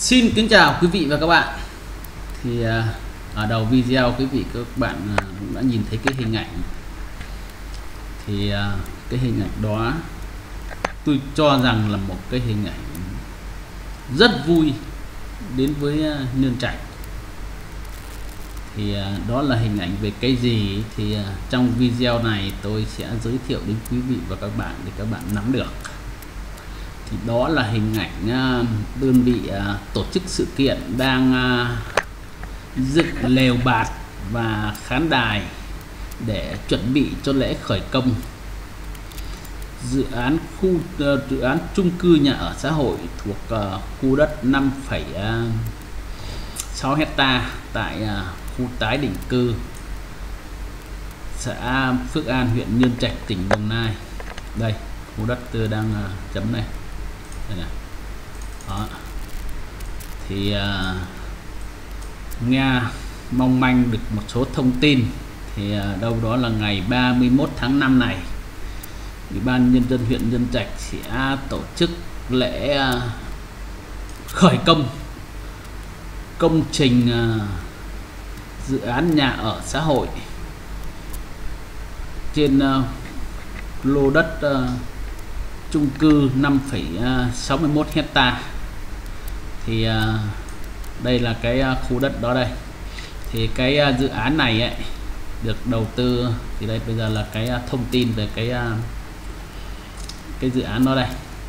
Xin kính chào quý vị và các bạn. Thì ở đầu video quý vị các bạn cũng đã nhìn thấy cái hình ảnh. Thì cái hình ảnh đó tôi cho rằng là một cái hình ảnh rất vui đến với Nhơn Trạch. Thì đó là hình ảnh về cái gì thì trong video này tôi sẽ giới thiệu đến quý vị và các bạn để các bạn nắm được. Thì đó là hình ảnh đơn vị tổ chức sự kiện đang dựng lều bạt và khán đài để chuẩn bị cho lễ khởi công dự án chung cư nhà ở xã hội thuộc khu đất 5,6 hecta tại khu tái định cư xã Phước An, huyện Nhơn Trạch, tỉnh Đồng Nai. Đây, khu đất tôi đang chấm này. Đây này. Đó. Thì nghe mong manh được một số thông tin thì đâu đó là ngày 31 tháng 5 này, Ủy ban Nhân dân huyện Nhơn Trạch sẽ tổ chức lễ khởi công công trình dự án nhà ở xã hội trên lô đất chung cư 5,61 hecta. Thì đây là cái khu đất đó đây. Thì cái dự án này ấy, được đầu tư thì đây bây giờ là cái thông tin về cái dự án đó đây.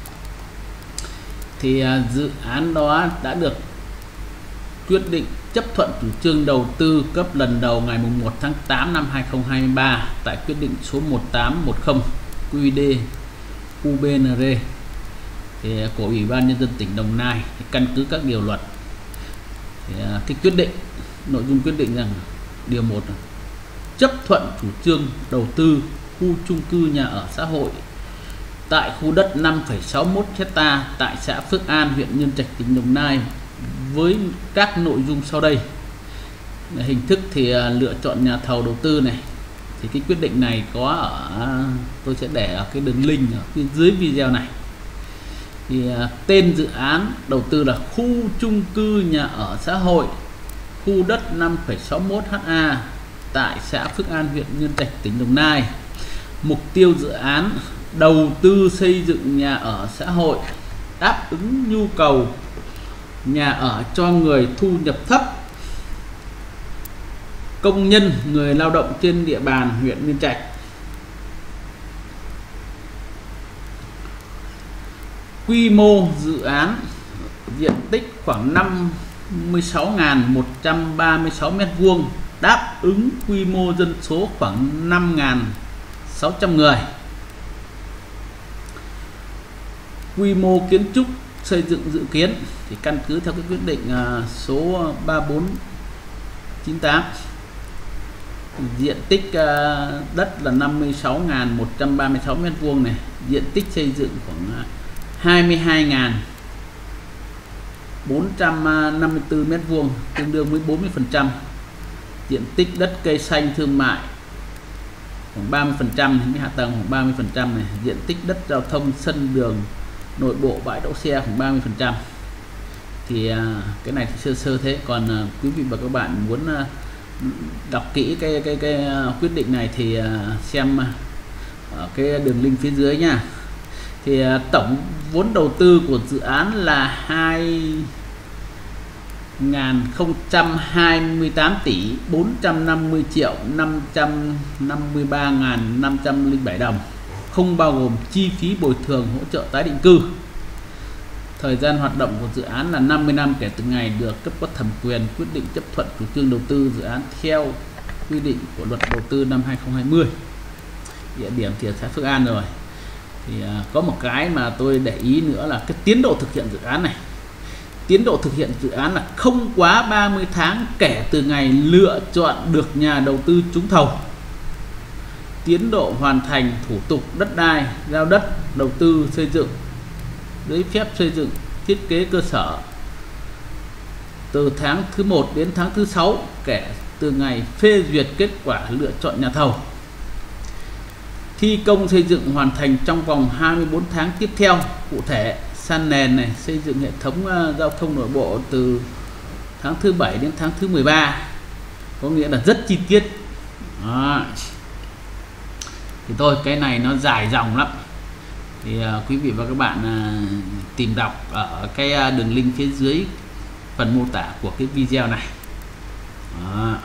Thì dự án đó đã được quyết định chấp thuận chủ trương đầu tư cấp lần đầu ngày 1 tháng 8 năm 2023 tại quyết định số 1810 QĐ UBNR thì của Ủy ban Nhân dân tỉnh Đồng Nai. Thì căn cứ các điều luật thì cái quyết định, nội dung quyết định rằng điều 1 là chấp thuận chủ trương đầu tư khu chung cư nhà ở xã hội tại khu đất 5,61 hecta tại xã Phước An, huyện Nhơn Trạch, tỉnh Đồng Nai với các nội dung sau đây. Hình thức thì lựa chọn nhà thầu đầu tư này. Thì cái quyết định này có ở, tôi sẽ để ở cái đường link ở phía dưới video này. Thì tên dự án đầu tư là khu chung cư nhà ở xã hội khu đất 5,61 ha tại xã Phước An, huyện Nhơn Trạch, tỉnh Đồng Nai. Mục tiêu dự án đầu tư xây dựng nhà ở xã hội đáp ứng nhu cầu nhà ở cho người thu nhập thấp, công nhân, người lao động trên địa bàn huyện Nhơn Trạch. Quy mô dự án diện tích khoảng 56.136 m², đáp ứng quy mô dân số khoảng 5.600 người. Quy mô kiến trúc xây dựng dự kiến thì căn cứ theo cái quyết định số 3498. Diện tích đất là 56.136 m² này, diện tích xây dựng khoảng 22.454 m², tương đương với 40%. Diện tích đất cây xanh thương mại khoảng 30%, những hạ tầng khoảng 30% này. Diện tích đất giao thông sân đường nội bộ bãi đỗ xe khoảng 30%. Thì cái này thì sơ sơ thế, còn quý vị và các bạn muốn đọc kỹ cái quyết định này thì xem ở cái đường link phía dưới nha. Thì tổng vốn đầu tư của dự án là 2.028 tỷ 450 triệu 553.507 đồng, không bao gồm chi phí bồi thường hỗ trợ tái định cư. Thời gian hoạt động của dự án là 50 năm kể từ ngày được cấp có thẩm quyền quyết định chấp thuận chủ trương đầu tư dự án theo quy định của luật đầu tư năm 2020. Địa điểm thì ở xã Phước An rồi. Thì có một cái mà tôi để ý nữa là cái tiến độ thực hiện dự án này. Tiến độ thực hiện dự án là không quá 30 tháng kể từ ngày lựa chọn được nhà đầu tư trúng thầu. Tiến độ hoàn thành thủ tục đất đai, giao đất, đầu tư xây dựng, giấy phép xây dựng, thiết kế cơ sở từ tháng thứ 1 đến tháng thứ 6 kể từ ngày phê duyệt kết quả lựa chọn nhà thầu. Thi công xây dựng hoàn thành trong vòng 24 tháng tiếp theo, cụ thể san nền này, xây dựng hệ thống giao thông nội bộ từ tháng thứ 7 đến tháng thứ 13, có nghĩa là rất chi tiết. Đó. Thì thôi cái này nó dài dòng lắm, thì quý vị và các bạn tìm đọc ở cái đường link phía dưới phần mô tả của cái video này. Đó.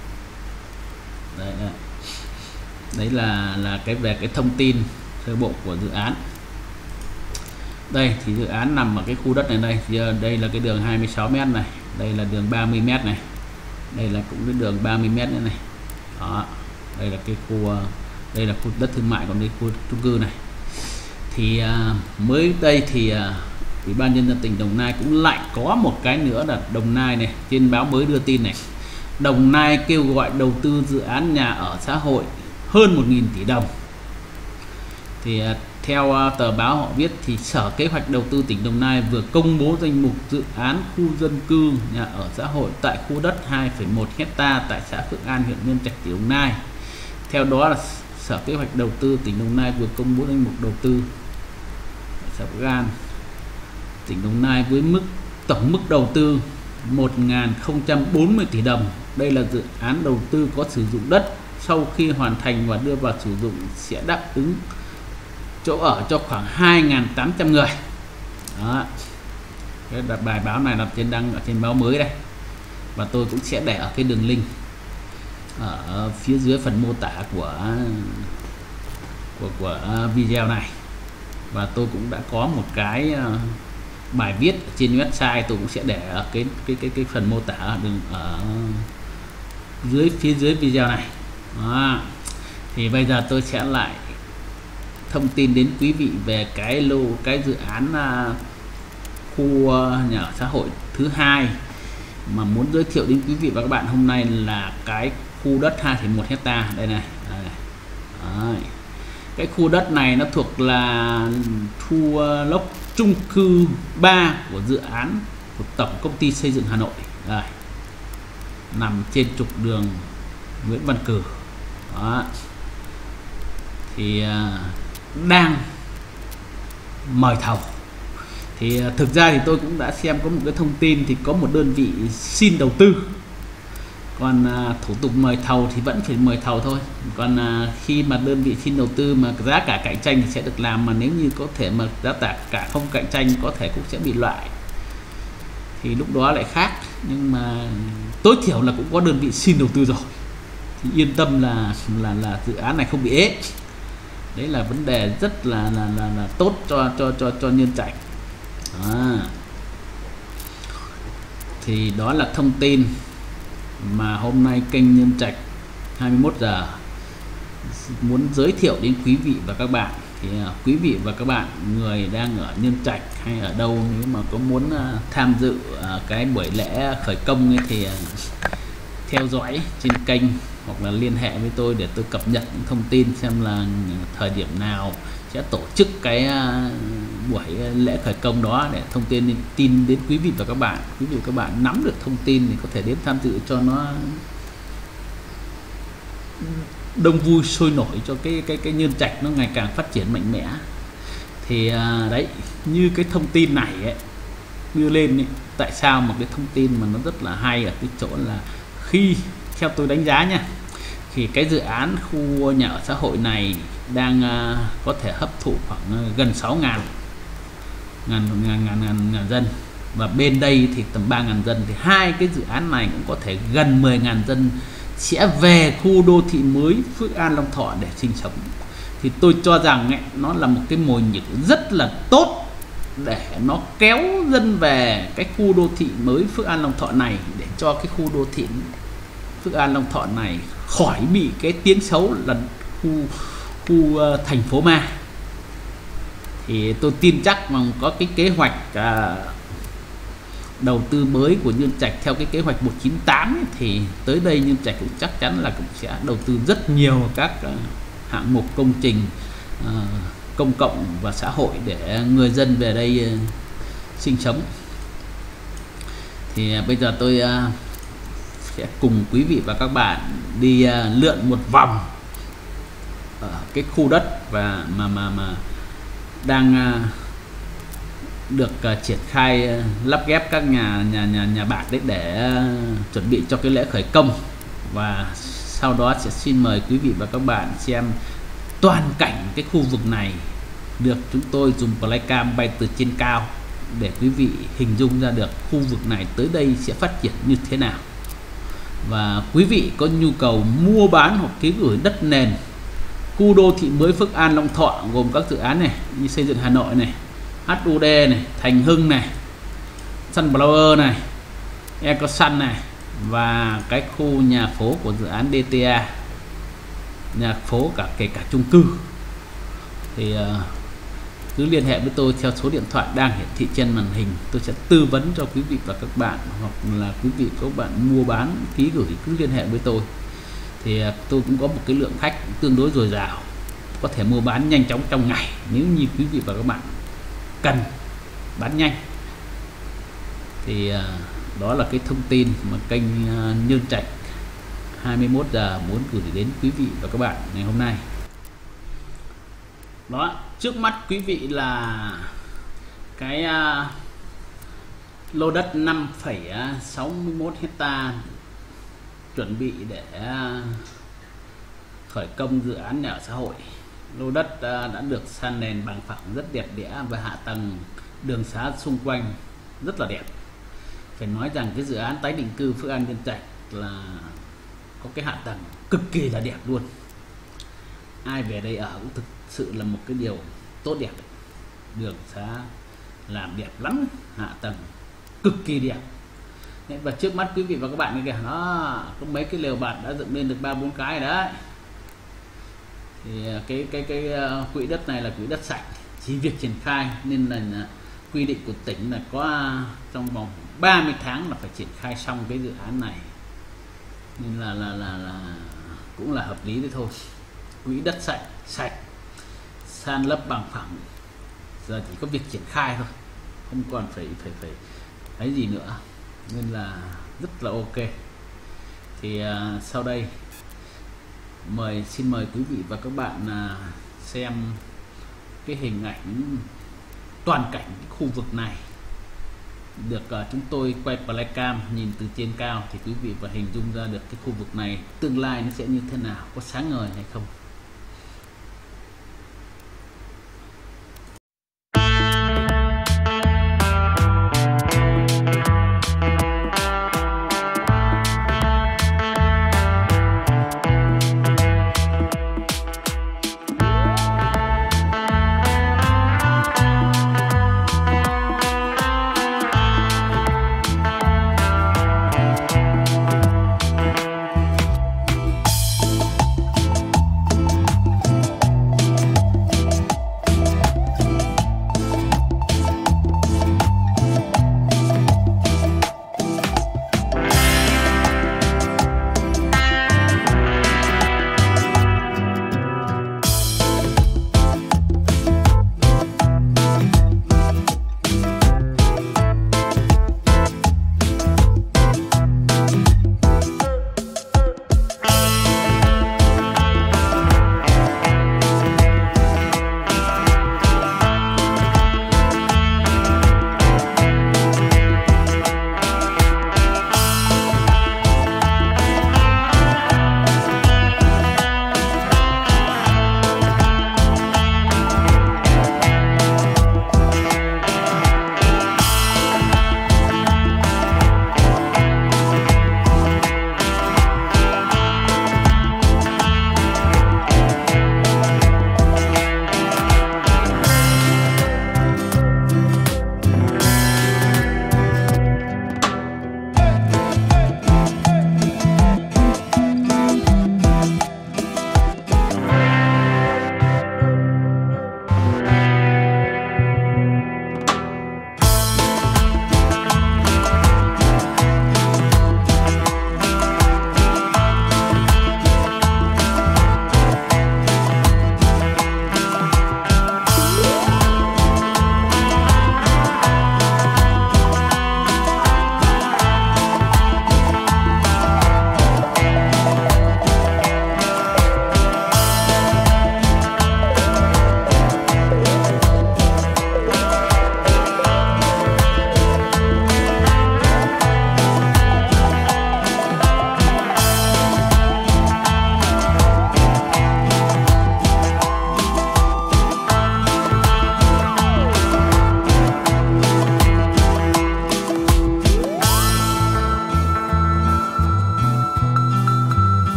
Đấy là cái về cái thông tin sơ bộ của dự án. Đây thì dự án nằm ở cái khu đất này đây. Giờ đây là cái đường 26 m này, đây là đường 30 m này, đây là cũng cái đường 30 m nữa này. Đó, đây là cái khu, đây là khu đất thương mại, còn đây khu chung cư này. Thì mới đây thì Ủy ban nhân dân tỉnh Đồng Nai cũng lại có một cái nữa là Đồng Nai này, trên báo mới đưa tin này, Đồng Nai kêu gọi đầu tư dự án nhà ở xã hội hơn 1.000 tỷ đồng. Thì theo tờ báo họ viết thì Sở Kế hoạch Đầu tư tỉnh Đồng Nai vừa công bố danh mục dự án khu dân cư nhà ở xã hội tại khu đất 2,1 hecta tại xã Phước An, huyện Nhân Trạch, tỉnh Đồng Nai. Theo đó là Sở Kế hoạch Đầu tư tỉnh Đồng Nai vừa công bố danh mục đầu tư tại xã Phước An, tỉnh Đồng Nai với tổng mức đầu tư 1.040 tỷ đồng. Đây là dự án đầu tư có sử dụng đất sau khi hoàn thành và đưa vào sử dụng sẽ đáp ứng chỗ ở cho khoảng 2.800 người. Đó. Cái bài báo này là đăng ở trên báo mới đây, và tôi cũng sẽ để ở cái đường link ở phía dưới phần mô tả của video này. Và tôi cũng đã có một cái bài viết ở trên website, tôi cũng sẽ để ở cái phần mô tả đường ở phía dưới video này. Đó. Thì bây giờ tôi sẽ lại thông tin đến quý vị về cái dự án khu nhà ở xã hội thứ hai mà muốn giới thiệu đến quý vị và các bạn hôm nay là cái khu đất 2,1 hecta đây này. Đấy. Cái khu đất này nó thuộc là khu lốc chung cư 3 của dự án của Tổng Công ty Xây dựng Hà Nội. Đây. Nằm trên trục đường Nguyễn Văn Cử. Đó. Thì đang mời thầu. Thì thực ra thì tôi cũng đã xem có một cái thông tin thì có một đơn vị xin đầu tư, còn thủ tục mời thầu thì vẫn phải mời thầu thôi. Còn khi mà đơn vị xin đầu tư mà giá cả cạnh tranh thì sẽ được làm, mà nếu như có thể mà giá cả không cạnh tranh có thể cũng sẽ bị loại, thì lúc đó lại khác. Nhưng mà tối thiểu là cũng có đơn vị xin đầu tư rồi thì yên tâm là dự án này không bị ế. Đấy là vấn đề rất là tốt cho Nhân Trạch. Thì đó là thông tin mà hôm nay kênh Nhân Trạch 21 giờ muốn giới thiệu đến quý vị và các bạn. Thì quý vị và các bạn người đang ở Nhân Trạch hay ở đâu, nếu mà có muốn tham dự cái buổi lễ khởi công ấy thì theo dõi trên kênh hoặc là liên hệ với tôi để tôi cập nhật những thông tin xem là thời điểm nào sẽ tổ chức cái buổi lễ khởi công đó, để thông tin đến quý vị và các bạn. Quý vị và các bạn nắm được thông tin thì có thể đến tham dự cho nó đông vui sôi nổi, cho cái Nhân Trạch nó ngày càng phát triển mạnh mẽ. Thì đấy, như cái thông tin này ấy, đưa lên ấy, tại sao một cái thông tin mà nó rất là hay ở cái chỗ là khi theo tôi đánh giá nha, thì cái dự án khu nhà ở xã hội này đang có thể hấp thụ khoảng gần 6.000 dân, và bên đây thì tầm 3.000 dân, thì hai cái dự án này cũng có thể gần 10.000 dân sẽ về khu đô thị mới Phước An Long Thọ để sinh sống. Thì tôi cho rằng ấy, nó là một cái mồi nhử rất là tốt để nó kéo dân về cái khu đô thị mới Phước An Long Thọ này, để cho cái khu đô thị Phước An Long Thọ này khỏi bị cái tiếng xấu là khu thành phố ma. Thì tôi tin chắc mà có cái kế hoạch đầu tư mới của Nhân Trạch theo cái kế hoạch 198 ấy, thì tới đây Nhân Trạch cũng chắc chắn là cũng sẽ đầu tư rất nhiều các hạng mục công trình công cộng và xã hội để người dân về đây sinh sống. Thì bây giờ tôi sẽ cùng quý vị và các bạn đi lượn một vòng ở cái khu đất và mà đang được triển khai lắp ghép các nhà bạc đấy để chuẩn bị cho cái lễ khởi công. Và sau đó sẽ xin mời quý vị và các bạn xem toàn cảnh cái khu vực này được chúng tôi dùng flycam bay từ trên cao để quý vị hình dung ra được khu vực này tới đây sẽ phát triển như thế nào. Và quý vị có nhu cầu mua bán hoặc ký gửi đất nền khu đô thị mới Phước An Long Thọ gồm các dự án này như Xây dựng Hà Nội này, HUD này, Thành Hưng này, Sunflower này, Ecosun này, và cái khu nhà phố của dự án DTA, nhà phố kể cả chung cư, thì cứ liên hệ với tôi theo số điện thoại đang hiển thị trên màn hình. Tôi sẽ tư vấn cho quý vị và các bạn, hoặc là quý vị các bạn mua bán ký gửi cứ liên hệ với tôi. Thì tôi cũng có một cái lượng khách tương đối dồi dào, có thể mua bán nhanh chóng trong ngày nếu như quý vị và các bạn cần bán nhanh. Thì đó là cái thông tin mà kênh Nhơn Trạch 21 giờ muốn gửi đến quý vị và các bạn ngày hôm nay. Đó, trước mắt quý vị là cái lô đất 5,61 hecta chuẩn bị để khởi công dự án nhà ở xã hội. Lô đất đã được san nền bằng phẳng rất đẹp đẽ và hạ tầng đường xá xung quanh rất là đẹp. Phải nói rằng cái dự án tái định cư Phước An Nhơn Trạch là có cái hạ tầng cực kỳ là đẹp luôn. Ai về đây ở cũng thực sự là một cái điều tốt đẹp. Đường xá làm đẹp lắm, hạ tầng cực kỳ đẹp. Và trước mắt quý vị và các bạn kìa, nó có mấy cái lều bạt đã dựng lên được 3-4 cái đấy. Thì cái quỹ đất này là quỹ đất sạch, chỉ việc triển khai nên là quy định của tỉnh là có trong vòng 30 tháng là phải triển khai xong cái dự án này, nên là cũng là hợp lý đấy thôi. Quỹ đất sạch san lấp bằng phẳng, giờ chỉ có việc triển khai thôi, không còn phải cái gì nữa, nên là rất là ok. Thì sau đây xin mời quý vị và các bạn xem cái hình ảnh toàn cảnh cái khu vực này được chúng tôi quay flycam nhìn từ trên cao, thì quý vị và hình dung ra được cái khu vực này tương lai nó sẽ như thế nào, có sáng ngời hay không.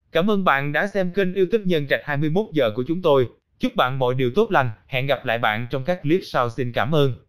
Cảm ơn bạn đã xem kênh YouTube Nhân Trạch 21 giờ của chúng tôi. Chúc bạn mọi điều tốt lành. Hẹn gặp lại bạn trong các clip sau. Xin cảm ơn.